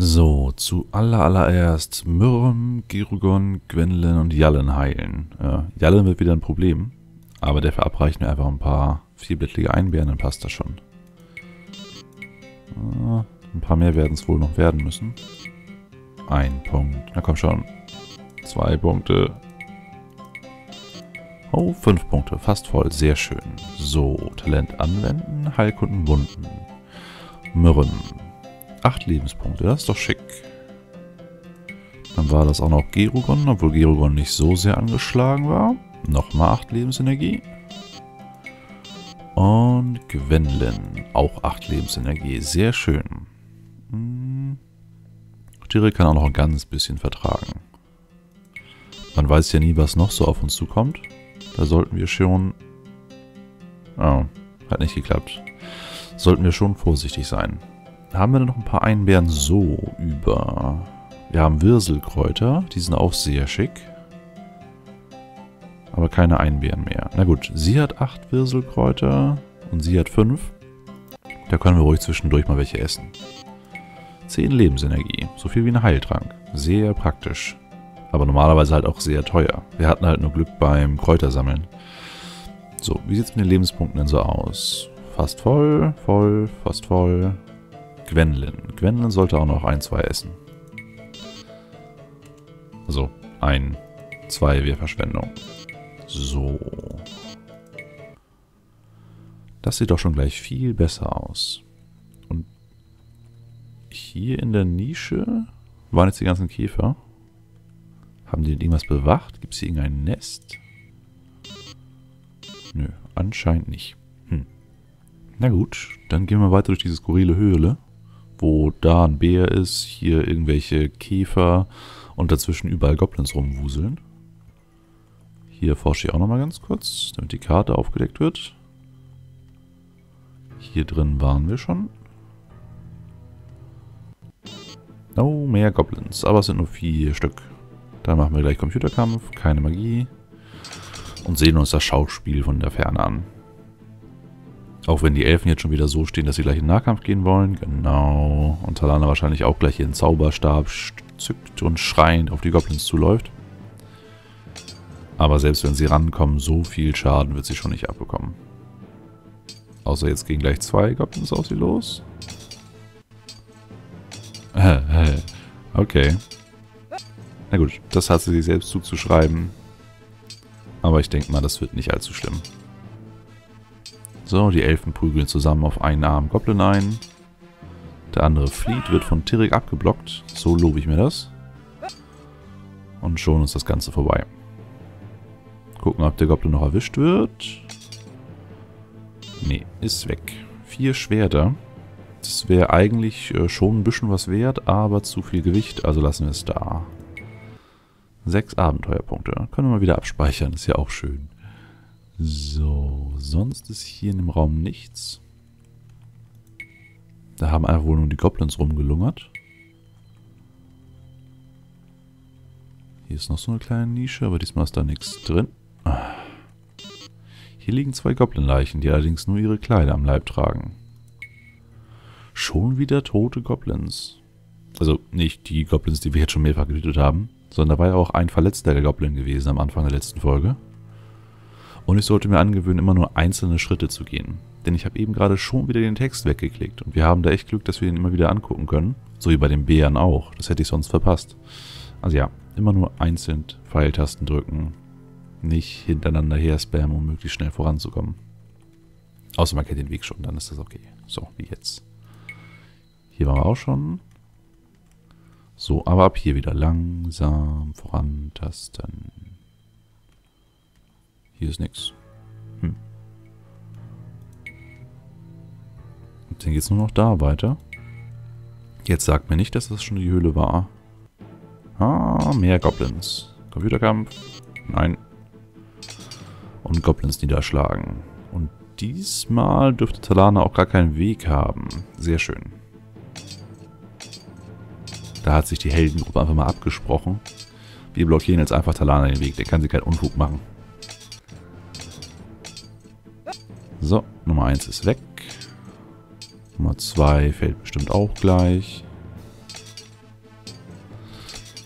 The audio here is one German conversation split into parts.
So, zuallererst Myrrem, Girugon, Gwenlyn und Yallen heilen. Yallen wird wieder ein Problem, aber dafür abreichen wir einfach ein paar vierblättrige Einbeeren, dann passt das schon. Ein paar mehr werden es wohl noch werden müssen. 1 Punkt, na komm schon. 2 Punkte. Oh, 5 Punkte, fast voll, sehr schön. So, Talent anwenden, Heilkunden wunden. Myrrem. 8 Lebenspunkte, das ist doch schick. Dann war das auch noch Girugon, obwohl Girugon nicht so sehr angeschlagen war. Nochmal 8 Lebensenergie. Und Gwenlyn, auch 8 Lebensenergie, sehr schön. Tyrik kann auch noch ein ganz bisschen vertragen. Man weiß ja nie, was noch so auf uns zukommt. Da sollten wir schon... Oh, hat nicht geklappt. Sollten wir schon vorsichtig sein. Haben wir denn noch ein paar Einbeeren so über? Wir haben Wirselkräuter, die sind auch sehr schick. Aber keine Einbeeren mehr. Na gut, sie hat 8 Wirselkräuter und sie hat 5. Da können wir ruhig zwischendurch mal welche essen. 10 Lebensenergie, so viel wie ein Heiltrank. Sehr praktisch. Aber normalerweise halt auch sehr teuer. Wir hatten halt nur Glück beim Kräutersammeln. So, wie sieht es mit den Lebenspunkten denn so aus? Fast voll, voll, fast voll. Gwenlyn. Gwenlyn sollte auch noch 1, 2 essen. Also, 1, 2 wäre Verschwendung. So. Das sieht doch schon gleich viel besser aus. Und hier in der Nische waren jetzt die ganzen Käfer. Haben die denn irgendwas bewacht? Gibt es hier irgendein Nest? Nö, anscheinend nicht. Na gut, dann gehen wir weiter durch diese skurrile Höhle, wo da ein Bär ist, hier irgendwelche Käfer und dazwischen überall Goblins rumwuseln. Hier forsche ich auch nochmal ganz kurz, damit die Karte aufgedeckt wird. Hier drin waren wir schon. Oh, mehr Goblins, aber es sind nur 4 Stück. Dann machen wir gleich Computerkampf, keine Magie. Und sehen uns das Schauspiel von der Ferne an. Auch wenn die Elfen jetzt schon wieder so stehen, dass sie gleich in den Nahkampf gehen wollen. Genau. Und Talana wahrscheinlich auch gleich ihren Zauberstab zückt und schreiend auf die Goblins zuläuft. Aber selbst wenn sie rankommen, so viel Schaden wird sie schon nicht abbekommen. Außer jetzt gehen gleich 2 Goblins auf sie los. Okay. Na gut, das hat sie sich selbst zuzuschreiben. Aber ich denke mal, das wird nicht allzu schlimm. So, die Elfen prügeln zusammen auf einen armen Goblin ein. Der andere flieht, wird von Tyrik abgeblockt. So lobe ich mir das. Und schon ist das Ganze vorbei. Gucken, ob der Goblin noch erwischt wird. Nee, ist weg. 4 Schwerter. Das wäre eigentlich schon ein bisschen was wert, aber zu viel Gewicht, also lassen wir es da. 6 Abenteuerpunkte. Können wir mal wieder abspeichern, ist ja auch schön. So, sonst ist hier in dem Raum nichts. Da haben einfach wohl nur die Goblins rumgelungert. Hier ist noch so eine kleine Nische, aber diesmal ist da nichts drin. Hier liegen 2 Goblin-Leichen, die allerdings nur ihre Kleider am Leib tragen. Schon wieder tote Goblins. Also nicht die Goblins, die wir jetzt schon mehrfach getötet haben, sondern da war ja auch ein verletzter Goblin gewesen am Anfang der letzten Folge. Und ich sollte mir angewöhnen, immer nur einzelne Schritte zu gehen. Denn ich habe eben gerade schon wieder den Text weggeklickt. Und wir haben da echt Glück, dass wir ihn immer wieder angucken können. So wie bei den Bären auch. Das hätte ich sonst verpasst. Also ja, immer nur einzeln Pfeiltasten drücken. Nicht hintereinander her spammen, um möglichst schnell voranzukommen. Außer man kennt den Weg schon, dann ist das okay. So, wie jetzt. Hier waren wir auch schon. So, aber ab hier wieder langsam vorantasten. Hier ist nichts. Und dann geht es nur noch da weiter. Jetzt sagt mir nicht, dass das schon die Höhle war. Ah, mehr Goblins. Computerkampf. Nein. Und Goblins niederschlagen. Und diesmal dürfte Talana auch gar keinen Weg haben. Sehr schön. Da hat sich die Heldengruppe einfach mal abgesprochen. Wir blockieren jetzt einfach Talana den Weg. Der kann sie keinen Unfug machen. So, Nummer 1 ist weg. Nummer 2 fällt bestimmt auch gleich.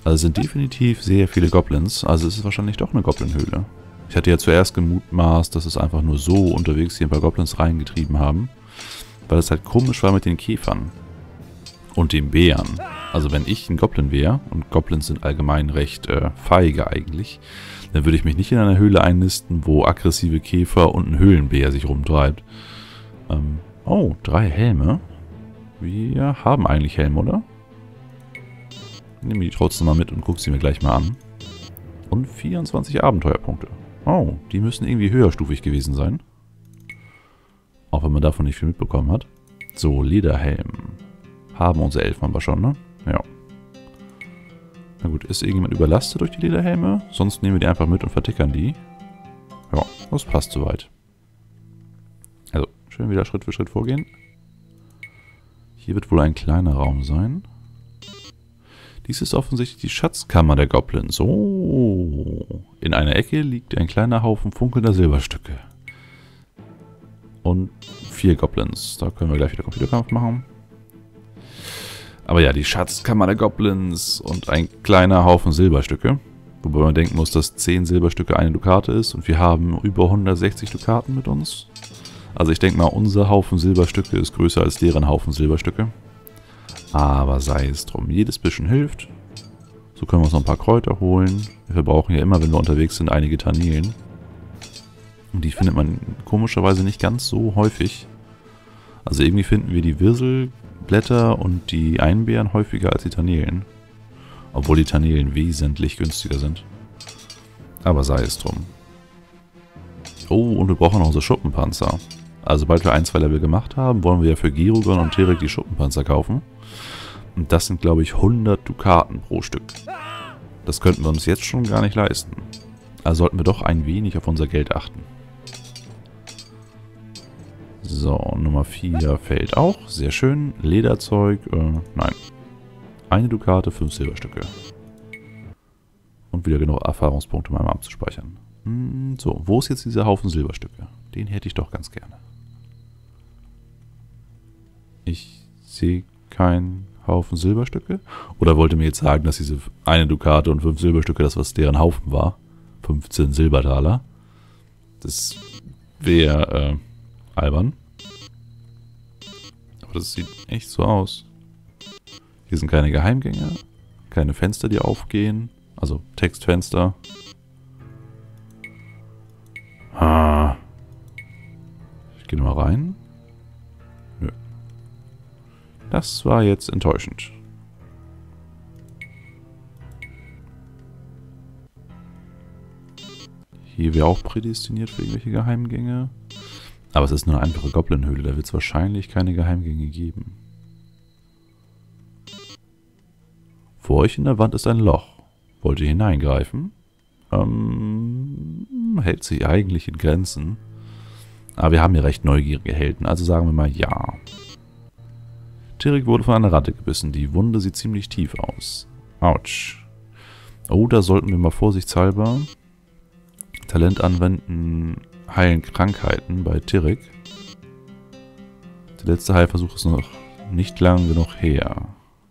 Also es sind definitiv sehr viele Goblins. Also es ist wahrscheinlich doch eine Goblin-Höhle. Ich hatte ja zuerst gemutmaßt, dass es einfach nur so unterwegs hier ein paar Goblins reingetrieben haben. Weil es halt komisch war mit den Käfern. Und den Bären. Also wenn ich ein Goblin wäre, und Goblins sind allgemein recht feige eigentlich, dann würde ich mich nicht in einer Höhle einnisten, wo aggressive Käfer und ein Höhlenbär sich rumtreibt. Oh, 3 Helme. Wir haben eigentlich Helme, oder? Nehme die trotzdem mal mit und gucke sie mir gleich mal an. Und 24 Abenteuerpunkte. Oh, die müssen irgendwie höherstufig gewesen sein. Auch wenn man davon nicht viel mitbekommen hat. So, Lederhelm. Haben unsere Elfen aber schon, ne? Ja. Na gut, ist irgendjemand überlastet durch die Lederhelme? Sonst nehmen wir die einfach mit und vertickern die. Ja, das passt soweit. Also, schön wieder Schritt für Schritt vorgehen. Hier wird wohl ein kleiner Raum sein. Dies ist offensichtlich die Schatzkammer der Goblins. Oh, in einer Ecke liegt ein kleiner Haufen funkelnder Silberstücke. Und 4 Goblins. Da können wir gleich wieder Computerkampf machen. Aber ja, die Schatzkammer der Goblins und ein kleiner Haufen Silberstücke. Wobei man denken muss, dass 10 Silberstücke eine Dukate ist. Und wir haben über 160 Dukaten mit uns. Also ich denke mal, unser Haufen Silberstücke ist größer als deren Haufen Silberstücke. Aber sei es drum. Jedes bisschen hilft. So können wir uns noch ein paar Kräuter holen. Wir verbrauchen ja immer, wenn wir unterwegs sind, einige Tarnelen. Und die findet man komischerweise nicht ganz so häufig. Also irgendwie finden wir die Wirselblätter und die Einbeeren häufiger als die Tarnelen. Obwohl die Tarnelen wesentlich günstiger sind. Aber sei es drum. Oh, und wir brauchen noch unsere Schuppenpanzer. Also sobald wir 1-2 Level gemacht haben, wollen wir ja für Girugon und Tirik die Schuppenpanzer kaufen. Und das sind, glaube ich, 100 Dukaten pro Stück. Das könnten wir uns jetzt schon gar nicht leisten. Also sollten wir doch ein wenig auf unser Geld achten. So, Nummer 4 fällt auch. Sehr schön. Lederzeug, nein. Eine Dukate, 5 Silberstücke. Und wieder genug Erfahrungspunkte, um einmal abzuspeichern. So, wo ist jetzt dieser Haufen Silberstücke? Den hätte ich doch ganz gerne. Ich sehe keinen Haufen Silberstücke. Oder wollte mir jetzt sagen, dass diese eine Dukate und 5 Silberstücke, das was deren Haufen war. 15 Silbertaler. Das wäre albern. Aber das sieht echt so aus. Hier sind keine Geheimgänge. Keine Fenster, die aufgehen. Also Textfenster. Ich gehe nochmal rein. Nö. Das war jetzt enttäuschend. Hier wäre auch prädestiniert für irgendwelche Geheimgänge. Aber es ist nur eine einfache Goblin-Höhle. Da wird es wahrscheinlich keine Geheimgänge geben. Vor euch in der Wand ist ein Loch. Wollt ihr hineingreifen? Hält sich eigentlich in Grenzen. Aber wir haben hier recht neugierige Helden, also sagen wir mal ja. Tirik wurde von einer Ratte gebissen. Die Wunde sieht ziemlich tief aus. Autsch. Oh, da sollten wir mal vorsichtshalber Talent anwenden, heilen Krankheiten bei Tirik. Der letzte Heilversuch ist noch nicht lang genug her.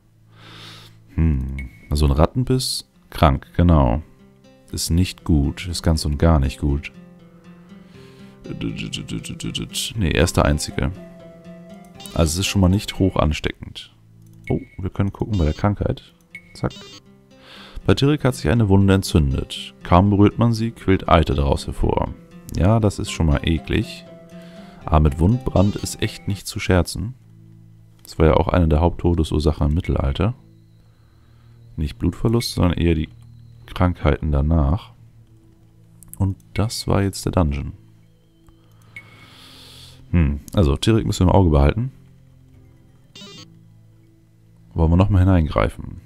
Also ein Rattenbiss, krank, genau. Ist nicht gut, ist ganz und gar nicht gut. Ne, er ist der Einzige. Also es ist schon mal nicht hoch ansteckend. Oh, wir können gucken bei der Krankheit. Zack. Bei Tirik hat sich eine Wunde entzündet. Kaum berührt man sie, quillt Eiter daraus hervor. Ja, das ist schon mal eklig. Aber mit Wundbrand ist echt nicht zu scherzen. Das war ja auch eine der Haupttodesursachen im Mittelalter. Nicht Blutverlust, sondern eher die Krankheiten danach. Und das war jetzt der Dungeon. Also, Tirik müssen wir im Auge behalten. Wollen wir nochmal hineingreifen?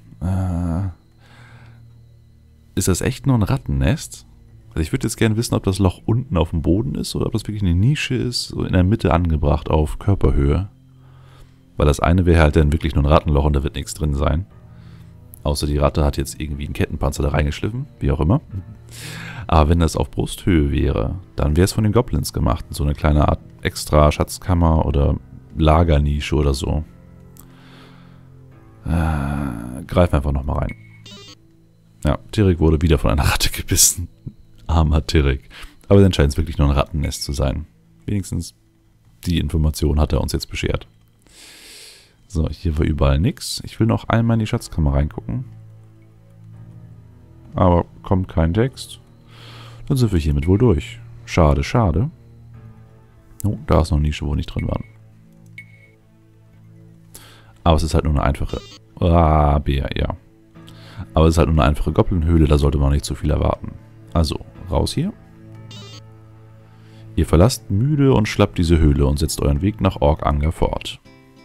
Ist das echt nur ein Rattennest? Also ich würde jetzt gerne wissen, ob das Loch unten auf dem Boden ist oder ob das wirklich eine Nische ist, so in der Mitte angebracht auf Körperhöhe. Weil das eine wäre halt dann wirklich nur ein Rattenloch und da wird nichts drin sein. Außer die Ratte hat jetzt irgendwie einen Kettenpanzer da reingeschliffen, wie auch immer. Aber wenn das auf Brusthöhe wäre, dann wäre es von den Goblins gemacht. So eine kleine Art extra Schatzkammer oder Lagernische oder so. Greif einfach nochmal rein. Ja, Tirik wurde wieder von einer Ratte gebissen. Armer Tirik. Aber dann scheint es wirklich nur ein Rattennest zu sein. Wenigstens die Information hat er uns jetzt beschert. So, hier war überall nichts. Ich will noch einmal in die Schatzkammer reingucken. Aber kommt kein Text. Dann sind wir hiermit wohl durch. Schade, schade. Oh, da ist noch eine Nische, wo nicht drin waren. Aber es ist halt nur eine einfache... Bär, ja. Aber es ist halt nur eine einfache Goblin-Höhle, da sollte man nicht zu viel erwarten. Also, raus hier. Ihr verlasst müde und schlapp diese Höhle und setzt euren Weg nach Ork Anger fort.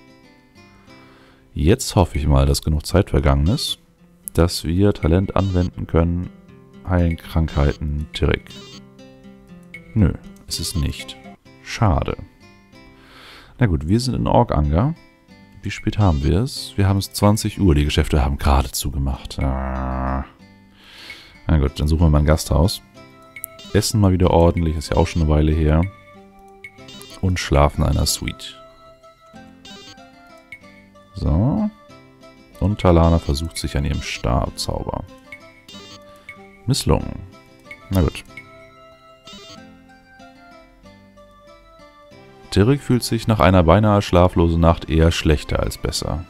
Jetzt hoffe ich mal, dass genug Zeit vergangen ist, dass wir Talent anwenden können. Heilen Krankheiten, Tirik. Nö, ist es nicht. Schade. Na gut, wir sind in Ork Anger. Wie spät haben wir es? Wir haben es 20 Uhr. Die Geschäfte haben gerade zugemacht. Na gut, dann suchen wir mal ein Gasthaus. Essen mal wieder ordentlich, ist ja auch schon eine Weile her. Und schlafen in einer Suite. So. Und Talana versucht sich an ihrem Stabzauber. Misslungen. Na gut. Tirik fühlt sich nach einer beinahe schlaflosen Nacht eher schlechter als besser.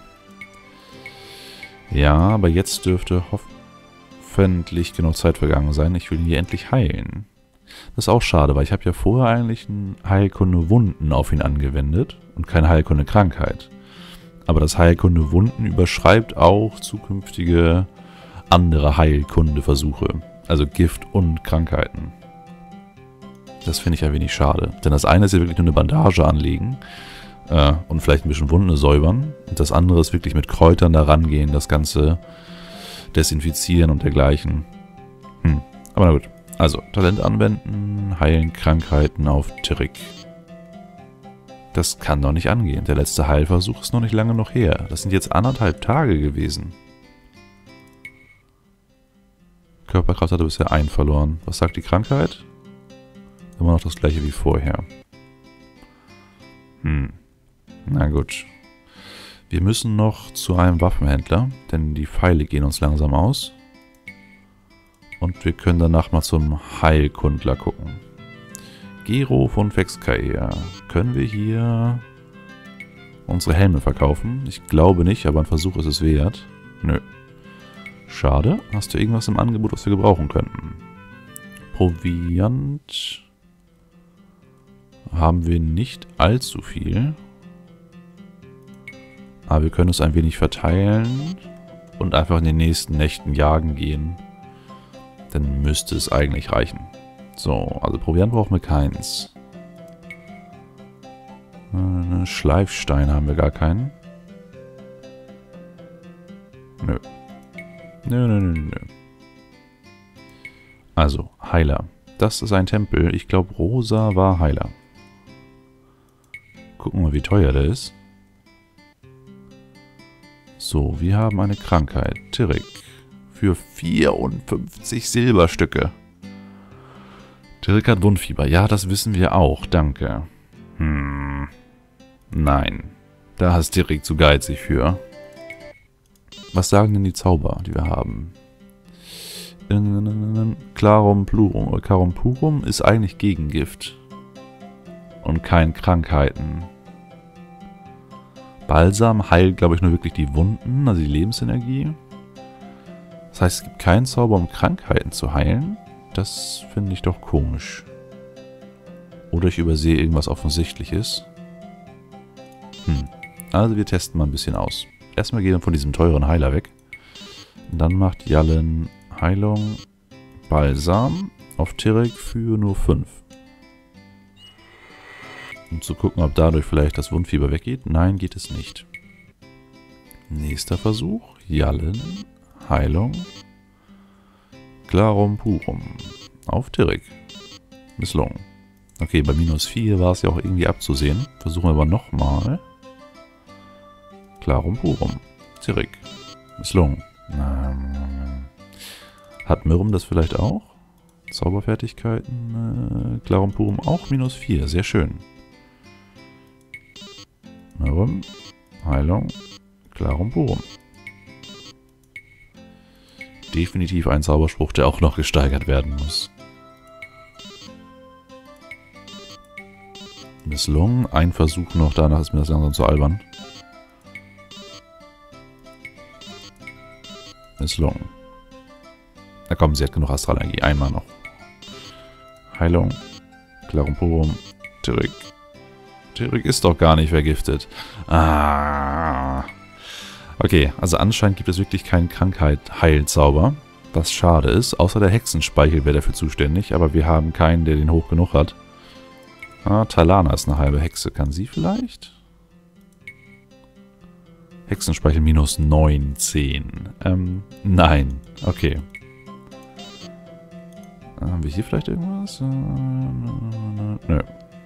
Ja, aber jetzt dürfte hoffentlich genug Zeit vergangen sein. Ich will ihn hier endlich heilen. Das ist auch schade, weil ich habe ja vorher eigentlich einen Heilkunde Wunden auf ihn angewendet und keine Heilkunde Krankheit. Aber das Heilkunde Wunden überschreibt auch zukünftige andere Heilkundeversuche. Also Gift und Krankheiten. Das finde ich ein wenig schade. Denn das eine ist ja wirklich nur eine Bandage anlegen und vielleicht ein bisschen Wunde säubern. Und das andere ist wirklich mit Kräutern da rangehen, das Ganze desinfizieren und dergleichen. Aber na gut. Also, Talent anwenden, heilen Krankheiten auf Tirik. Das kann doch nicht angehen. Der letzte Heilversuch ist noch nicht lange noch her. Das sind jetzt 1,5 Tage gewesen. Körperkraft hatte bisher 1 verloren. Was sagt die Krankheit? Immer noch das gleiche wie vorher. Na gut. Wir müssen noch zu einem Waffenhändler, denn die Pfeile gehen uns langsam aus. Und wir können danach mal zum Heilkundler gucken. Gero von Vexkaer. Können wir hier unsere Helme verkaufen? Ich glaube nicht, aber ein Versuch ist es wert. Nö. Schade. Hast du irgendwas im Angebot, was wir gebrauchen könnten? Proviant haben wir nicht allzu viel. Aber wir können es ein wenig verteilen und einfach in den nächsten Nächten jagen gehen. Dann müsste es eigentlich reichen. So, also Proviant brauchen wir keins. Schleifstein haben wir gar keinen. Nö. Nö. Also, Heiler. Das ist ein Tempel. Ich glaube, Rosa war Heiler. Gucken wir mal, wie teuer der ist. So, wir haben eine Krankheit. Tirik. Für 54 Silberstücke. Tirik hat Wundfieber. Ja, das wissen wir auch. Danke. Nein. Da ist Tirik zu geizig für. Was sagen denn die Zauber, die wir haben? Clarum Plurum. Carum Purum ist eigentlich Gegengift. Und kein Krankheiten. Balsam heilt, glaube ich, nur wirklich die Wunden, also die Lebensenergie. Das heißt, es gibt keinen Zauber, um Krankheiten zu heilen. Das finde ich doch komisch. Oder ich übersehe irgendwas Offensichtliches. Also wir testen mal ein bisschen aus. Erstmal gehen wir von diesem teuren Heiler weg. Und dann macht Jallen Heilung Balsam auf Tirik für nur 5. Um zu gucken, ob dadurch vielleicht das Wundfieber weggeht. Nein, geht es nicht. Nächster Versuch. Jallen Heilung Clarum Purum auf Tirik. Misslungen. Okay, bei -4 war es ja auch irgendwie abzusehen. Versuchen wir aber nochmal. Clarum Purum. Tirik. Misslungen. Hat Mirrum das vielleicht auch? Zauberfertigkeiten. Clarum Purum auch -4. Sehr schön. Mirrum. Heilung. Clarum Purum. definitiv ein Zauberspruch, der auch noch gesteigert werden muss. Misslungen. Ein Versuch noch, danach ist mir das langsam zu albern. Misslungen. Na komm, sie hat genug Astralenergie. Einmal noch. Heilung. Clarum Purum. Tyrik. Tyrik ist doch gar nicht vergiftet. Ah. Okay, also anscheinend gibt es wirklich keinen Krankheit-Heilzauber. Was schade ist. Außer der Hexenspeichel wäre dafür zuständig. Aber wir haben keinen, der den hoch genug hat. Ah, Talana ist eine halbe Hexe. Kann sie vielleicht? Hexenspeichel minus 19. Nein. Okay. Haben wir hier vielleicht irgendwas? Nö.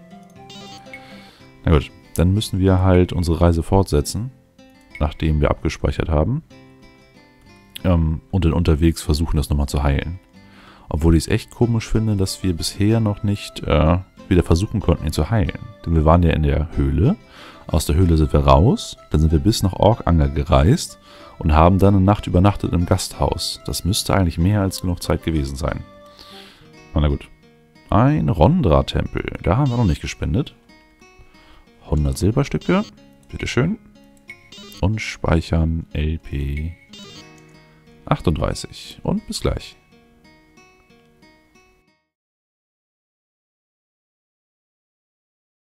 Na gut, dann müssen wir halt unsere Reise fortsetzen, nachdem wir abgespeichert haben. Und dann unterwegs versuchen, das nochmal zu heilen. Obwohl ich es echt komisch finde, dass wir bisher noch nicht wieder versuchen konnten, ihn zu heilen. Denn wir waren ja in der Höhle. Aus der Höhle sind wir raus. Dann sind wir bis nach Orkanger gereist und haben dann eine Nacht übernachtet im Gasthaus. Das müsste eigentlich mehr als genug Zeit gewesen sein. Na gut. Ein Rondra-Tempel. Da haben wir noch nicht gespendet. 100 Silberstücke. Bitteschön. Und speichern LP 38. Und bis gleich.